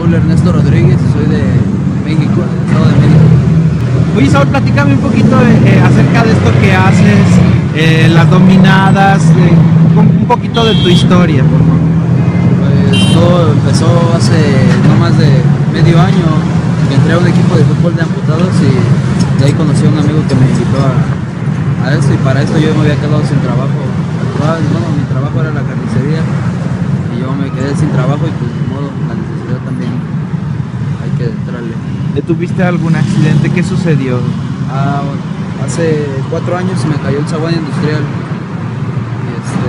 Saúl Ernesto Rodríguez y soy de México, del Estado de México. Oye, Saúl, platícame un poquito acerca de esto que haces, las dominadas, un poquito de tu historia, por favor. Pues todo empezó hace no más de medio año, que entré a un equipo de fútbol de amputados y de ahí conocí a un amigo que me invitó a esto, y para esto yo me había quedado sin trabajo actual. Bueno, mi trabajo era la carnicería y yo me quedé sin trabajo, y pues de modo, la necesidad también hay que entrarle. ¿Tuviste algún accidente? ¿Qué sucedió? Bueno, hace 4 años se me cayó el zaguán industrial y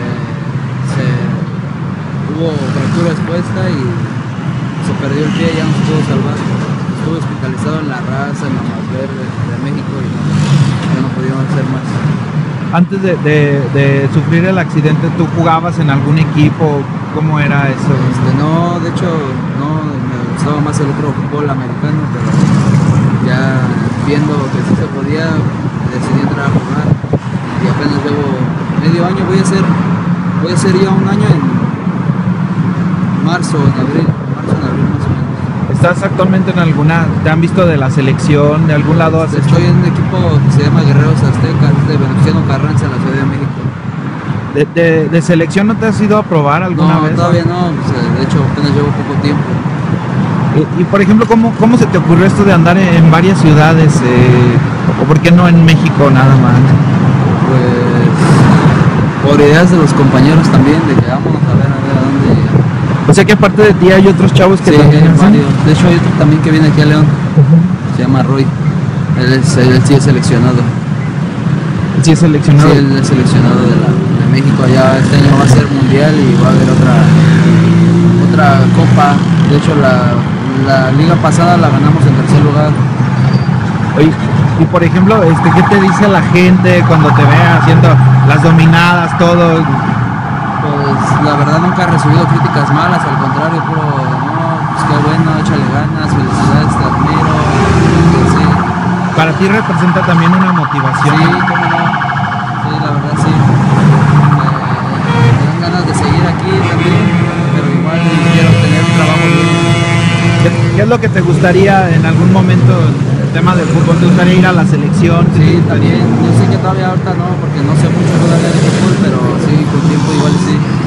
hubo fractura expuesta y se perdió el pie, ya no se pudo salvar. Estuve hospitalizado en La Raza, en la Más Verde de México, y ya no pudimos hacer más. Antes de sufrir el accidente, ¿tú jugabas en algún equipo? ¿Cómo era eso? No, de hecho, no, me gustaba más el otro fútbol americano, pero ya viendo que sí se podía, decidí entrar a jugar y apenas llevo medio año. Voy a hacer ya un año en marzo, en abril más o menos. ¿Estás actualmente en alguna, te han visto de la selección, de algún lado? Estoy en un equipo que se llama Guerreros Aztecas, de Venustiano Carranza, en la Ciudad de México. ¿De selección no te has ido a probar alguna vez? No, todavía no, pues, de hecho apenas llevo poco tiempo. Y por ejemplo, ¿cómo se te ocurrió esto de andar en varias ciudades? ¿O por qué no en México nada más? Pues por ideas de los compañeros también, de que vámonos a ver a dónde. O sea que aparte de ti hay otros chavos que sí, también hacen. Varios. De hecho hay otro también que viene aquí a León. Se llama Roy. Él sí es seleccionado. Sí es seleccionado. Sí, él es seleccionado de México. Allá este año va a ser mundial y va a haber otra copa. De hecho la liga pasada la ganamos en tercer lugar. Oye, y por ejemplo, ¿qué te dice la gente cuando te ve haciendo las dominadas, todo? Pues la verdad nunca he recibido críticas malas, al contrario, puro, no, pues qué bueno, échale ganas, felicidades, te admiro. Sí. Para ti representa también una motivación. Sí, cómo no. Sí, la verdad sí. Me dan ganas de seguir aquí también, pero igual quiero tener un trabajo bien. ¿Qué es lo que te gustaría en algún momento en el tema del fútbol? ¿Te gustaría ir a la selección? Sí, también. Yo sé que todavía ahorita no, porque no sé mucho todavía de fútbol, pero sí, con tiempo igual sí.